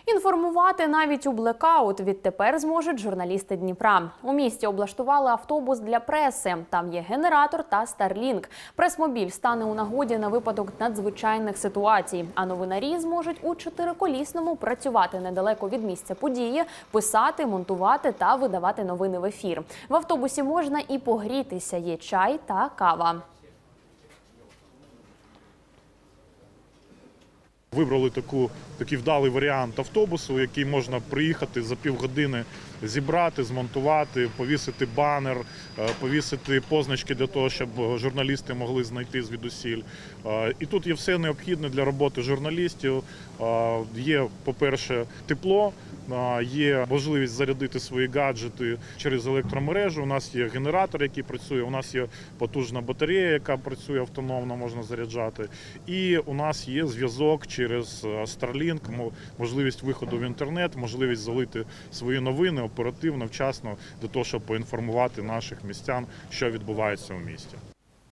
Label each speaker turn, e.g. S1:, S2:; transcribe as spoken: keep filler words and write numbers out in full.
S1: Інформувати навіть у блекаут відтепер зможуть журналісти Дніпра. У місті облаштували автобус для преси. Там є генератор та Starlink. Прес-мобіль стане у нагоді на випадок надзвичайних ситуацій. А новинарі зможуть у чотириколісному працювати недалеко від місця події, писати, монтувати та видавати новини в ефір. В автобусі можна і погрітися, є чай та кава.
S2: Вибрали таку, такий вдалий варіант автобусу, який можна приїхати за півгодини, зібрати, змонтувати, повісити банер, повісити позначки для того, щоб журналісти могли знайти звідусіль. І тут є все необхідне для роботи журналістів. Є, по-перше, тепло, є можливість зарядити свої гаджети через електромережу. У нас є генератор, який працює, у нас є потужна батарея, яка працює автономно, можна заряджати. І у нас є зв'язок через Starlink, можливість виходу в інтернет, можливість залити свої новини оперативно, вчасно, для того, щоб поінформувати наших містян, що відбувається у місті.